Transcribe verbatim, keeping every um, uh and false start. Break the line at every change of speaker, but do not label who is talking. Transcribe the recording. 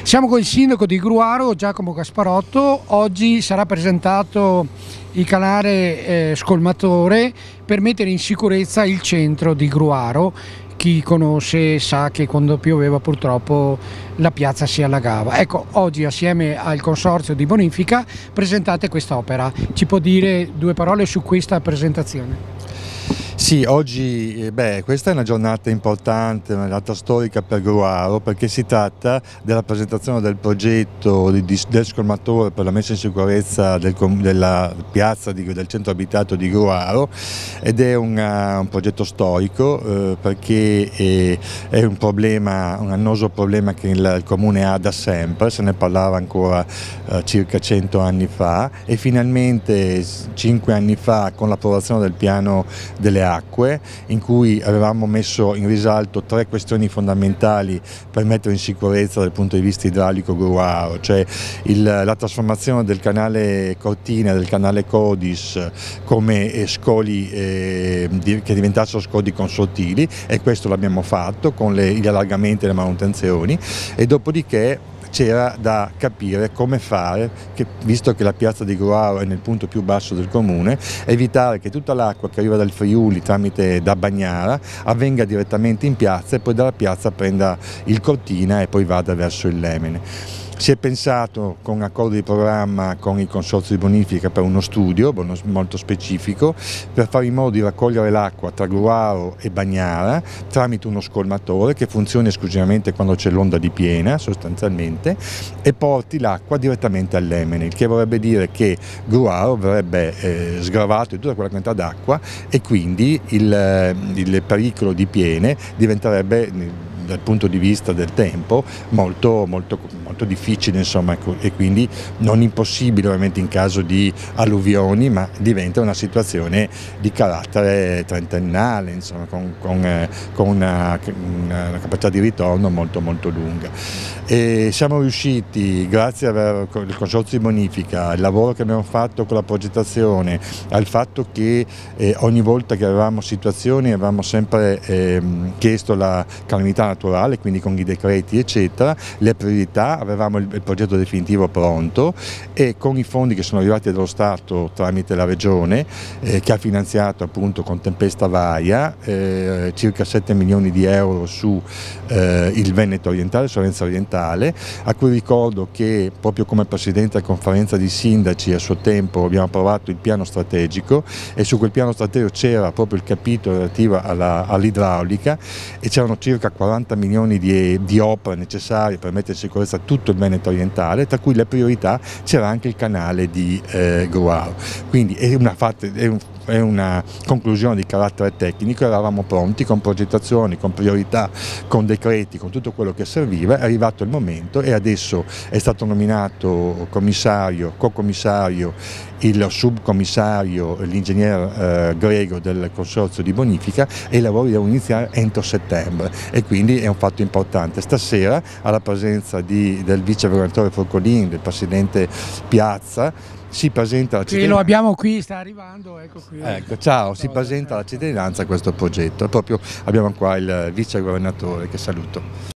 Siamo con il sindaco di Gruaro, Giacomo Gasparotto. Oggi sarà presentato il canale eh, scolmatore per mettere in sicurezza il centro di Gruaro. Chi conosce sa che quando pioveva purtroppo la piazza si allagava. Ecco, oggi assieme al consorzio di bonifica presentate quest'opera. Ci può dire due parole su questa presentazione?
Sì, oggi beh, questa è una giornata importante, una data storica per Gruaro, perché si tratta della presentazione del progetto di, di, del scolmatore per la messa in sicurezza del, della piazza di, del centro abitato di Gruaro, ed è una, un progetto storico eh, perché è, è un problema, un annoso problema che il, il comune ha da sempre. Se ne parlava ancora eh, circa cento anni fa, e finalmente cinque anni fa, con l'approvazione del piano delle acque, in cui avevamo messo in risalto tre questioni fondamentali per mettere in sicurezza dal punto di vista idraulico Gruaro, cioè il, la trasformazione del canale Cortina e del canale Codis come eh, scoli eh, di, che diventassero scoli consortili, e questo l'abbiamo fatto con le, gli allargamenti e le manutenzioni, e dopodiché c'era da capire come fare, che, visto che la piazza di Gruaro è nel punto più basso del comune, evitare che tutta l'acqua che arriva dal Friuli tramite da Bagnara avvenga direttamente in piazza e poi dalla piazza prenda il Cortina e poi vada verso il Lemene. Si è pensato con accordo di programma con il consorzio di bonifica per uno studio molto specifico per fare in modo di raccogliere l'acqua tra Gruaro e Bagnara tramite uno scolmatore che funzioni esclusivamente quando c'è l'onda di piena sostanzialmente, e porti l'acqua direttamente al Lemene, il che vorrebbe dire che Gruaro verrebbe eh, sgravato di tutta quella quantità d'acqua, e quindi il, il pericolo di piene diventerebbe, dal punto di vista del tempo, molto, molto, molto difficile, insomma, e quindi non impossibile ovviamente in caso di alluvioni, ma diventa una situazione di carattere trentennale, insomma, con, con, eh, con una, una, una capacità di ritorno molto molto lunga. E siamo riusciti, grazie al consorzio di bonifica, al lavoro che abbiamo fatto con la progettazione, al fatto che eh, ogni volta che avevamo situazioni avevamo sempre eh, chiesto la calamità naturale, quindi con i decreti eccetera, le priorità, avevamo il, il progetto definitivo pronto, e con i fondi che sono arrivati dallo Stato tramite la Regione eh, che ha finanziato appunto con tempesta varia eh, circa sette milioni di euro su eh, il Veneto orientale, su Venezia orientale, a cui ricordo che proprio come Presidente della Conferenza di Sindaci a suo tempo abbiamo approvato il piano strategico, e su quel piano strategico c'era proprio il capitolo relativo all'idraulica, e c'erano circa quaranta milioni di, di opere necessarie per mettere in sicurezza tutto il Veneto orientale, tra cui le priorità c'era anche il canale di eh, Gruaro. Quindi è una, è, un, è una conclusione di carattere tecnico, eravamo pronti con progettazioni, con priorità, con decreti, con tutto quello che serviva. È arrivato il momento, e adesso è stato nominato commissario, co-commissario, il subcommissario, l'ingegner eh, Grego del consorzio di bonifica, e i lavori devono iniziare entro settembre, e quindi è un fatto importante. Stasera, alla presenza di, del vice governatore Forcolin, del presidente Piazza, si presenta la cittadinanza.
Lo abbiamo qui, sta arrivando, ecco qui.
Ecco, ciao, si presenta alla cittadinanza questo progetto. Proprio abbiamo qua il vice governatore, che saluto.